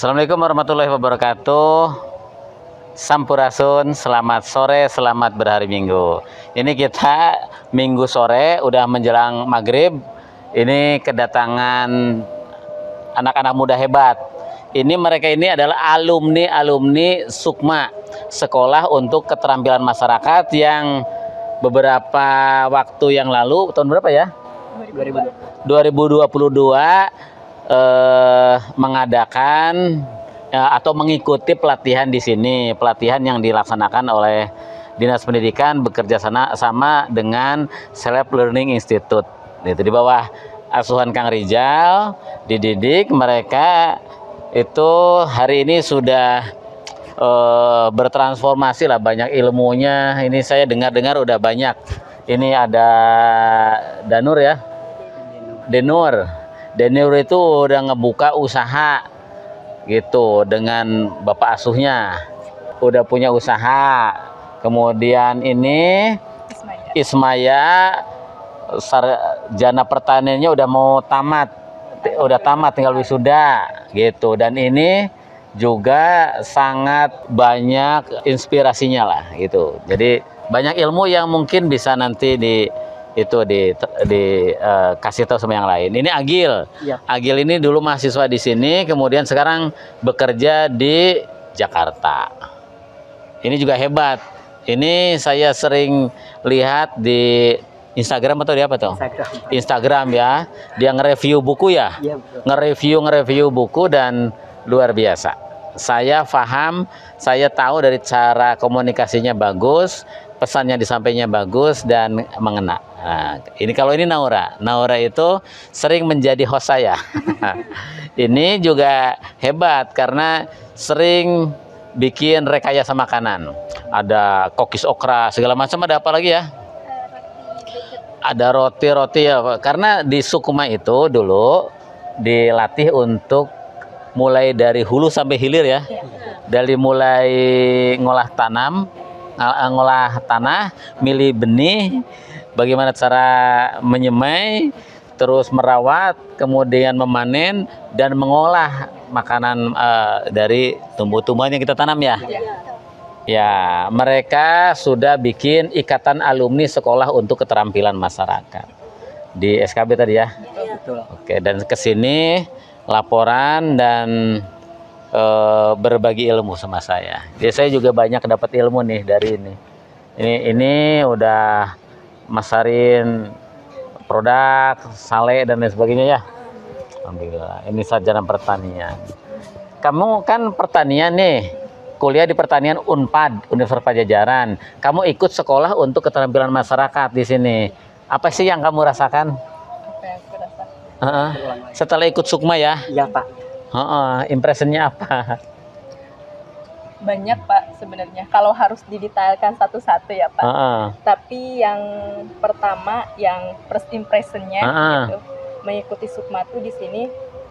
Assalamualaikum warahmatullahi wabarakatuh. Sampurasun, selamat sore, selamat berhari Minggu. Ini kita Minggu sore, udah menjelang maghrib. Ini kedatangan anak-anak muda hebat. Mereka ini adalah alumni Sukma, Sekolah untuk Keterampilan Masyarakat, yang beberapa waktu yang lalu, tahun berapa ya? 2022 mengadakan atau mengikuti pelatihan di sini, pelatihan yang dilaksanakan oleh Dinas Pendidikan bekerja sama dengan Self Learning Institute. Itu di bawah asuhan Kang Rijal, dididik mereka itu hari ini sudah bertransformasi lah, banyak ilmunya. Ini saya dengar udah banyak. Ini ada Danur ya, Denur itu udah ngebuka usaha gitu dengan bapak asuhnya, udah punya usaha. Kemudian ini Ismaya sarjana pertaniannya udah mau tamat, tinggal wisuda gitu. Dan ini juga sangat banyak inspirasinya lah gitu. Jadi banyak ilmu yang mungkin bisa nanti kasih tahu sama yang lain. Ini Agil. Ya. Agil ini dulu mahasiswa di sini, kemudian sekarang bekerja di Jakarta. Ini juga hebat. Ini saya sering lihat di Instagram atau di apa tuh? Instagram ya. Dia nge-review buku ya? Ya, nge-review buku dan luar biasa. Saya paham, saya tahu dari cara komunikasinya bagus, pesannya disampaikannya bagus dan mengena. Nah, ini Naura itu sering menjadi host saya. Ini juga hebat karena sering bikin rekayasa makanan. Ada kokis okra segala macam, ada apa lagi ya? Ada roti ya, karena di Sukma itu dulu dilatih untuk mulai dari hulu sampai hilir ya. Dari mulai ngolah tanah, milih benih, bagaimana cara menyemai, terus merawat, kemudian memanen dan mengolah makanan dari tumbuh-tumbuhan yang kita tanam ya. Ya, mereka sudah bikin ikatan alumni Sekolah untuk Keterampilan Masyarakat di SKB tadi ya. Betul. Oke, dan kesini laporan dan berbagi ilmu sama saya. Jadi saya juga banyak dapat ilmu nih dari ini. Ini udah masarin produk, sale dan lain sebagainya ya. Alhamdulillah. Ini sarjana pertanian. Kamu kan pertanian nih, kuliah di pertanian Unpad, Universitas Pajajaran. Kamu ikut Sekolah untuk Keterampilan Masyarakat di sini. Apa sih yang kamu rasakan? Apa yang aku rasakan? Setelah ikut Sukma ya? Iya Pak. Impresinya apa? Banyak Pak sebenarnya. Kalau harus didetailkan satu-satu ya Pak. Tapi yang pertama, yang first impressionnya gitu, mengikuti Sukma tuh di sini,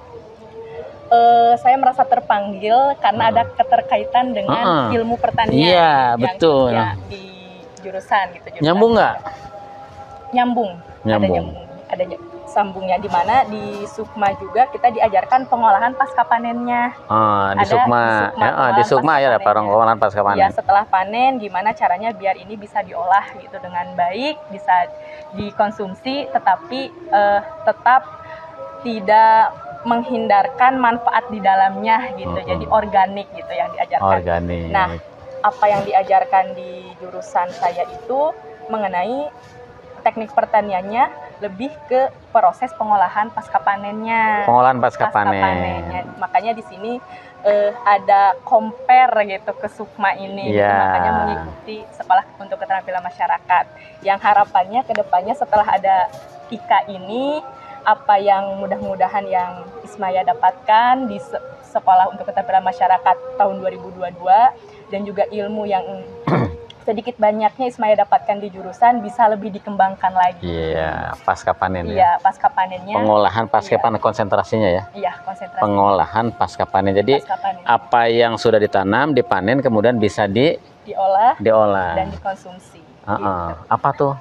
saya merasa terpanggil karena ada keterkaitan dengan ilmu pertanian. Iya betul. Ya, di jurusan gitu. Nyambung nggak? Nyambung. Ada sambungnya, di mana di Sukma juga kita diajarkan pengolahan pasca panennya. Di Sukma ya, ada pengolahan pasca panen. Ya, setelah panen gimana caranya biar ini bisa diolah gitu dengan baik, bisa dikonsumsi, tetapi tetap tidak menghindarkan manfaat di dalamnya gitu. Jadi organik gitu yang diajarkan. Organik. Nah, apa yang diajarkan di jurusan saya itu mengenai teknik pertaniannya lebih ke proses pengolahan pasca panennya. Pengolahan pasca panen. Makanya di sini ada compare gitu ke Sukma ini. Yeah. Gitu. Makanya mengikuti Sekolah untuk Keterampilan Masyarakat. Yang harapannya ke depannya setelah ada IKA ini, apa yang mudah-mudahan yang Ismaya dapatkan di Sekolah untuk Keterampilan Masyarakat tahun 2022, dan juga ilmu yang sedikit banyaknya Ismaya dapatkan di jurusan bisa lebih dikembangkan lagi. Iya, pasca panen ya. Iya, pasca panennya. Pengolahan pasca panen, konsentrasinya ya. Iya, konsentrasi. Pengolahan pasca panen. Jadi apa yang sudah ditanam, dipanen, kemudian bisa diolah dan dikonsumsi. Gitu. Apa tuh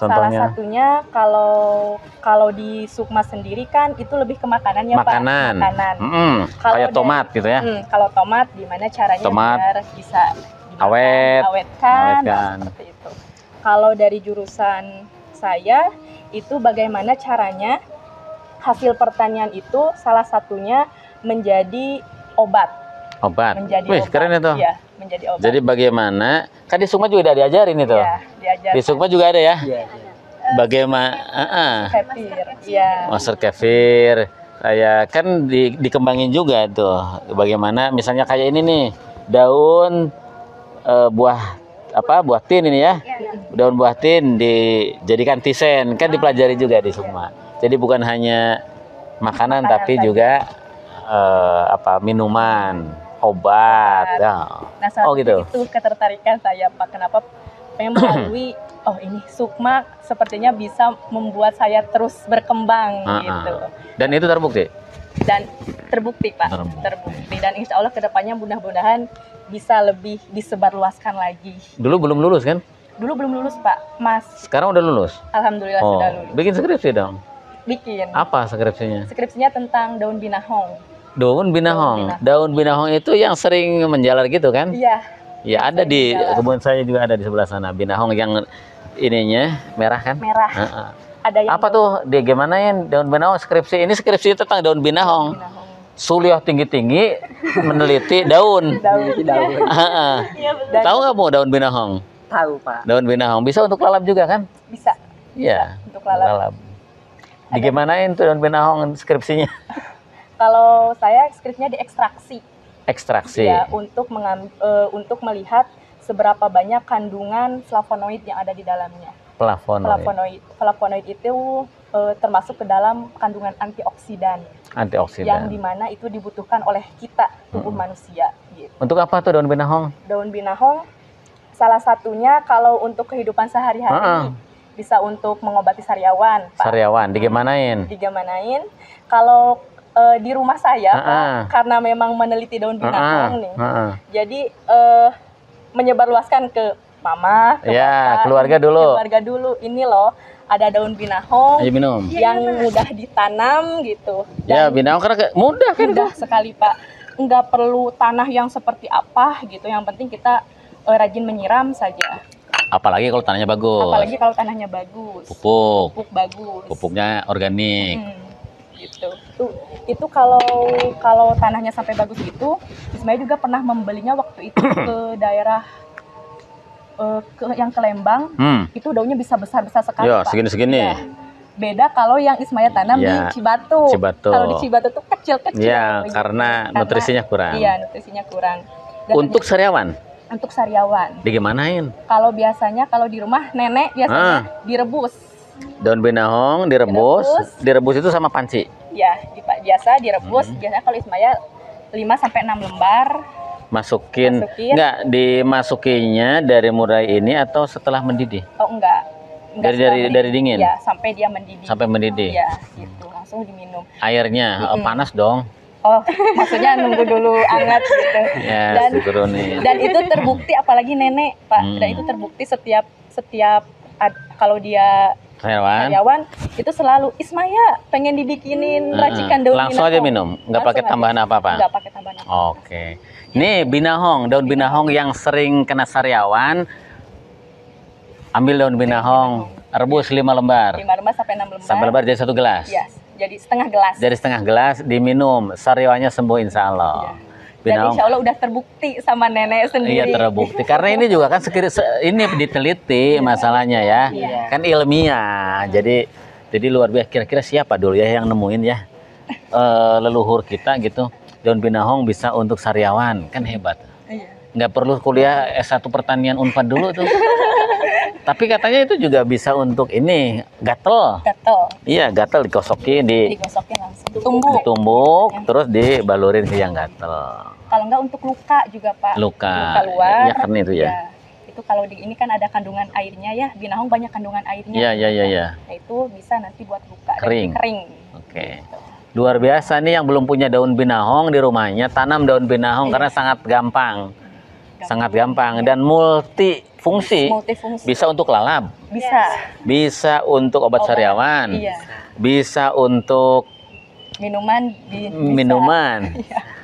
Salah Contohnya satunya kalau di Sukma sendiri kan itu lebih ke makanan ya makanan. Pak. Makanan. Kayak dari- tomat gitu ya. Kalau tomat gimana caranya Tomat. biar bisa dimakan, Awet. diawetkan, Awetkan. seperti itu. Kalau dari jurusan saya itu bagaimana caranya hasil pertanian itu salah satunya menjadi obat. Obat. Menjadi Wih, obat. keren itu. Iya, menjadi obat. Jadi bagaimana? Kan di Sukma juga ada diajarin itu. Iya, diajarkan. Di Sukma juga ada ya. Iya. Bagaimana? Kefir. Iya. Master kefir. Kayak kan dikembangin juga tuh. Bagaimana? Misalnya kayak ini nih, daun buah buah tin ini ya. Daun buah tin dijadikan tisen, kan dipelajari juga di Sukma. Jadi bukan hanya makanan tapi saja. juga minuman, obat. Ya. Nah, saat gitu. itu ketertarikan saya Pak. Kenapa pengen melalui ini Sukma sepertinya bisa membuat saya terus berkembang gitu. Dan itu terbukti. Dan terbukti Pak, Terbukti. terbukti. Dan insya Allah kedepannya mudah-mudahan bisa lebih disebarluaskan lagi. Dulu belum lulus kan? Dulu belum lulus Pak, Mas. Sekarang udah lulus. Alhamdulillah sudah lulus. Bikin skripsi dong. Bikin. Apa skripsinya? Skripsinya tentang daun binahong. Daun binahong. Daun binahong itu yang sering menjalar gitu kan? Iya. Ya ada di menjalar. kebun saya juga ada di sebelah sana binahong yang ininya merah kan? Merah. Heeh. Ada yang Apa tuh? Dia gimana ya daun binahong skripsi? Ini skripsi tentang daun binahong. binahong. Suliah tinggi-tinggi meneliti daun. Daun. Daun. Heeh. Iya, betul. Tahu nggak mau daun binahong? Tahu, Pak. Daun binahong bisa untuk lalap juga kan? Bisa Iya. untuk lalap. Digimanain tuh daun binahong skripsinya? Kalau saya skripsinya diekstraksi. Ekstraksi. Ya, untuk melihat seberapa banyak kandungan flavonoid yang ada di dalamnya. Flavonoid. Flavonoid itu termasuk ke dalam kandungan antioksidan yang Antioksidan. dimana itu dibutuhkan oleh kita tubuh manusia. Gitu. Untuk apa tuh daun binahong? Daun binahong salah satunya kalau untuk kehidupan sehari-hari bisa untuk mengobati sariawan, Pak. Sariawan. Digimanain? Digamanain. Kalau di rumah saya, Pak, karena memang meneliti daun binahong nih, jadi menyebarluaskan ke mama, ke Ya, bapak, keluarga dulu. Keluarga dulu. Ini loh, ada daun binahong Ayo minum. yang mudah ditanam gitu. Ya, binahong karena mudah kan? Mudah sekali, Pak. Enggak perlu tanah yang seperti apa gitu. Yang penting kita rajin menyiram saja. Apalagi kalau tanahnya bagus. Apalagi kalau tanahnya bagus. Pupuk. Pupuk bagus. Pupuknya organik. Gitu. Itu kalau tanahnya sampai bagus gitu, Ismail juga pernah membelinya waktu itu ke daerah yang ke Lembang. Itu daunnya bisa besar-besar sekali, Ya, Pak. segini-segini. Ya. Beda kalau yang Ismail tanam di Ya, Cibatu. Cibatu. Kalau di Cibatu tuh kecil-kecil. Ya, gitu. karena nutrisinya kurang. Iya, nutrisinya kurang. Dan Untuk sariawan, untuk sariawan. digimanain? Kalau biasanya kalau di rumah nenek biasanya direbus. Daun binahong direbus. Direbus itu sama panci. Ya, biasa direbus. Biasanya kalau Ismail 5 sampai 6 lembar. Masukin. Masukin. Enggak, dimasukinya dari mulai ini atau setelah mendidih? Oh enggak. Dari setelah mendidih. dari dingin? Ya, sampai dia mendidih. Sampai mendidih. Ya, gitu. Langsung diminum. Airnya panas dong. Oh, maksudnya nunggu dulu hangat gitu. Ya, diturunin. Dan itu terbukti apalagi nenek, Pak. Dan itu terbukti setiap kalau dia karyawan itu selalu Ismaya pengen dibikinin racikan daun langsung aja minum, nggak pakai tambahan apa-apa. Nggak pakai tambahan apa. Oke. Nih binahong, daun binahong yang sering kena sariawan. Ambil daun binahong, rebus 5 lembar. 5 lembar sampai 6 lembar. Sampai lembar jadi 1 gelas. Iya, jadi setengah gelas. Dari setengah gelas diminum, sariawannya sembuh insya Allah. Dan insya Allah udah terbukti sama nenek sendiri. Iya terbukti. Karena ini juga kan ini diteliti masalahnya ya. Kan ilmiah. Jadi luar biasa. Kira-kira siapa dulu ya yang nemuin ya leluhur kita gitu. Daun binahong bisa untuk sariawan. Kan hebat. Nggak perlu kuliah S1 pertanian Unpad dulu tuh. Tapi katanya itu juga bisa untuk ini gatel. Gatel. Iya gatel digosokin Digosokin langsung. ditumbuk terus dibalurin ke yang gatel. Kalau enggak untuk luka juga Pak. Luka luar. Ya karena itu ya. Itu kalau ini kan ada kandungan airnya ya. Binahong banyak kandungan airnya. Iya. Nah itu bisa nanti buat luka. Kering. Kering. Oke. Luar biasa nih yang belum punya daun binahong di rumahnya tanam daun binahong karena sangat gampang. Sangat gampang dan multi multifungsi. Multifungsi. Bisa untuk lalap, Bisa. bisa untuk obat sariawan, Iya. bisa untuk Minuman minuman,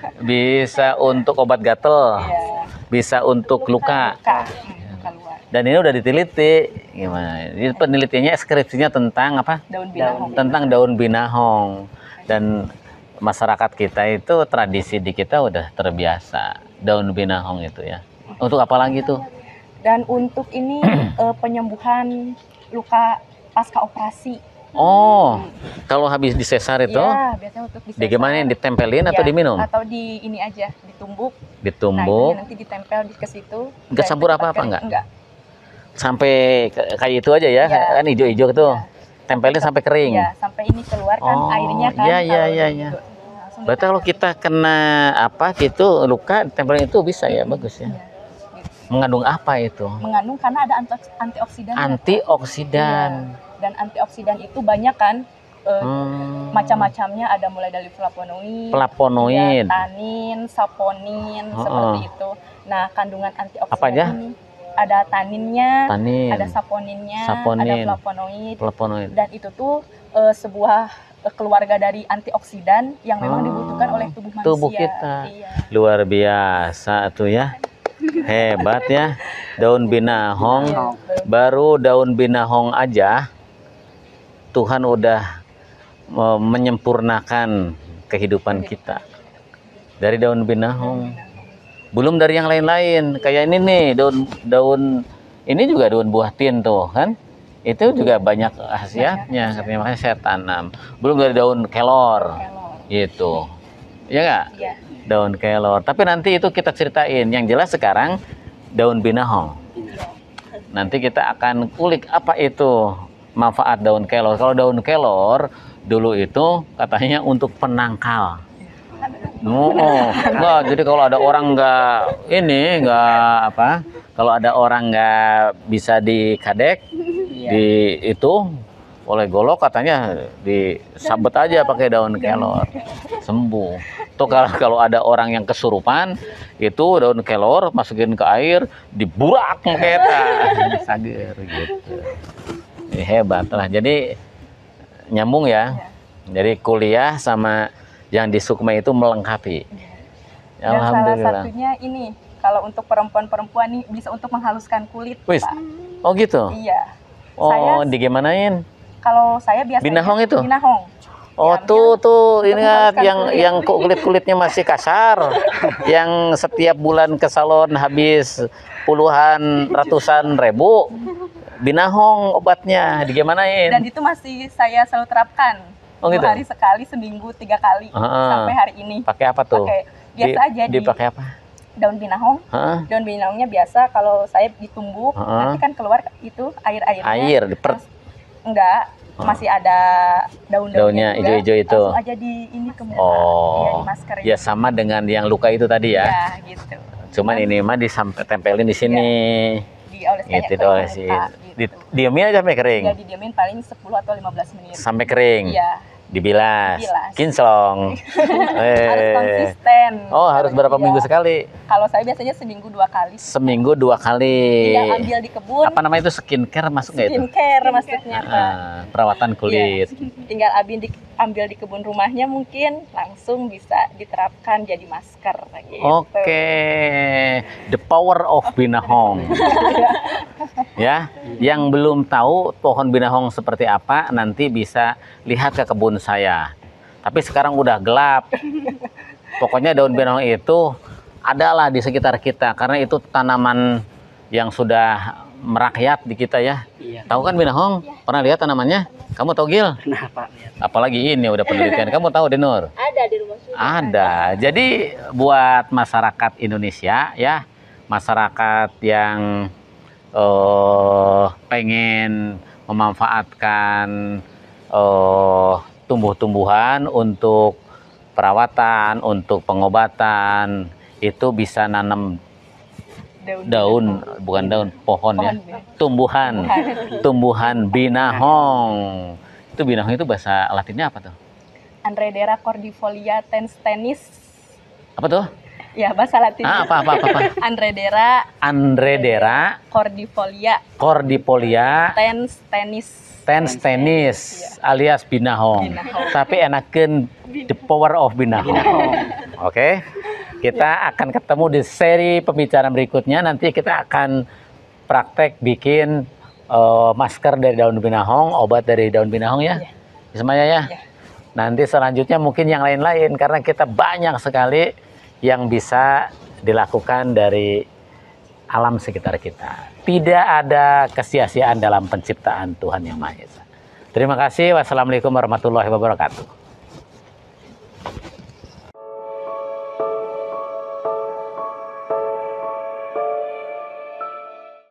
bisa untuk obat gatel, Iya. bisa untuk luka. Luka luar. Dan ini udah diteliti. Gimana? Ini penelitiannya skripsinya tentang apa? Daun binahong. Tentang daun binahong. Dan masyarakat kita itu tradisi di kita udah terbiasa daun binahong itu ya. Untuk apa lagi tuh? Dan untuk ini penyembuhan luka pasca operasi. Oh, kalau habis disesar itu, Iya, biasanya untuk di gimana? Ditempelin atau Iya, diminum? Atau di ini aja, ditumbuk. Nah, Ditumbuk. ini nanti ditempel ke situ. Nggak Dan campur cepat apa-apa kering. nggak? Enggak. Sampai kayak itu aja ya, Iya. kan hijau-hijau tuh. Tempelin sampai kering. Iya, sampai ini keluar kan Oh, airnya kan. iya, iya, kalau iya, gitu, iya. langsung Berarti kalau ditempel. kita kena apa gitu luka, tempelin itu bisa ya, bagus ya. Iya, gitu. Mengandung apa itu? Mengandung karena ada antioksidan. Antioksidan. Dan antioksidan itu banyak kan macam-macamnya, ada mulai dari flavonoid, Flavonoid. ya, tanin, saponin, seperti itu. Nah, kandungan antioksidan Apa aja? ini ada taninnya, Tanin. ada saponinnya, Saponin. ada flavonoid, Flavonoid. dan itu tuh sebuah keluarga dari antioksidan yang memang dibutuhkan oleh tubuh manusia. Tubuh kita. Iya. Luar biasa tuh ya. Hebat ya. Daun binahong. Iya, Baru daun binahong aja Tuhan udah menyempurnakan kehidupan kita. Dari daun binahong. Belum dari yang lain-lain. Kayak ini nih, daun ini juga daun buah tin tuh kan. Itu juga banyak khasiatnya, katanya makanya saya tanam. Belum dari daun kelor. Kelor. Gitu. Ya nggak? Iya. Daun kelor. Tapi nanti itu kita ceritain. Yang jelas sekarang daun binahong. Nanti kita akan kulik apa itu manfaat daun kelor. Kalau daun kelor dulu itu katanya untuk penangkal. Oh, enggak. Jadi kalau ada orang kalau ada orang nggak bisa dikadek, di itu oleh golok katanya disabet aja pakai daun kelor, sembuh. Tuh kalau ada orang yang kesurupan, itu daun kelor masukin ke air, diburak mengketa, sager gitu. Hebat lah. Jadi nyambung ya. Jadi kuliah sama yang di Sukma itu melengkapi. Dan salah Alhamdulillah. satunya ini, kalau untuk perempuan-perempuan nih bisa untuk menghaluskan kulit, Wis. Pak. Oh gitu. Iya. Oh, Saya- digimanain? Kalau saya biasanya Binahong itu? Binahong. Oh Diambil tuh untuk ingat menghaluskan yang kulitnya masih kasar, yang setiap bulan ke salon habis puluhan ratusan ribu. Binahong obatnya, Dan digimanain? itu masih saya selalu terapkan. Oh, 2 gitu? hari sekali, seminggu 3 kali sampai hari ini. Pakai apa tuh? Pakai biasa aja Dipakai apa? daun binahong. Heeh. Daun binahongnya biasa kalau saya ditumbuk, Heeh. nanti kan keluar itu air-airnya. Air Enggak, masih ada Daunnya daun-daunnya juga. hijau-hijau itu. Langsung aja di ini ke muka. Iya, di Oh, masker ya sama dengan yang luka itu tadi ya. Ya, gitu. Cuman ini mah tempelin di sini. Dioleskannya Gitu, ke diolesin. muka, gitu. Diamin aja sampai kering. Ya, didiamin paling 10 atau 15 menit. Sampai kering. Iya. Dibilas. Dibilas. Kinclong. Harus konsisten. Oh, harus berapa Iya. minggu sekali? Kalau saya biasanya seminggu 2 kali. Seminggu 2 kali. Tinggal ambil di kebun. Apa namanya itu, skincare masuk nggak itu? Skincare maksudnya, Pak. Perawatan kulit. Iya. Tinggal ambil di kebun rumahnya, mungkin langsung bisa diterapkan jadi masker gitu. Oke, the power of binahong. Ya, yang belum tahu pohon binahong seperti apa, nanti bisa lihat ke kebun saya. Tapi sekarang udah gelap. Pokoknya daun binahong itu adalah di sekitar kita, karena itu tanaman yang sudah merakyat di kita ya. Iya. Tahu kan binahong? Pernah lihat tanamannya? Kamu tahu, Gil? Kenapa? Apalagi ini udah penelitian. Kamu tahu, Denur? Ada di rumah sudah. Ada. Jadi buat masyarakat Indonesia ya, masyarakat yang pengen memanfaatkan tumbuh-tumbuhan untuk perawatan, untuk pengobatan, itu bisa nanam daun, bukan daun, pohon ya. Tumbuhan. Tumbuhan binahong. Itu binahong itu bahasa Latinnya apa tuh? Andredera cordifolia tennis. Apa tuh? Ya, bahasa Latin. Apa. Andredera Andredera cordifolia Tens tenis alias binahong. Tapi enakeun the power of binahong. Oke. Kita akan ketemu di seri pembicaraan berikutnya. Nanti kita akan praktek bikin masker dari daun binahong, obat dari daun binahong ya. Ismaya ya. Nanti selanjutnya mungkin yang lain-lain karena kita banyak sekali yang bisa dilakukan dari alam sekitar kita. Tidak ada kesia-siaan dalam penciptaan Tuhan Yang Maha Esa. Terima kasih. Wassalamualaikum warahmatullahi wabarakatuh.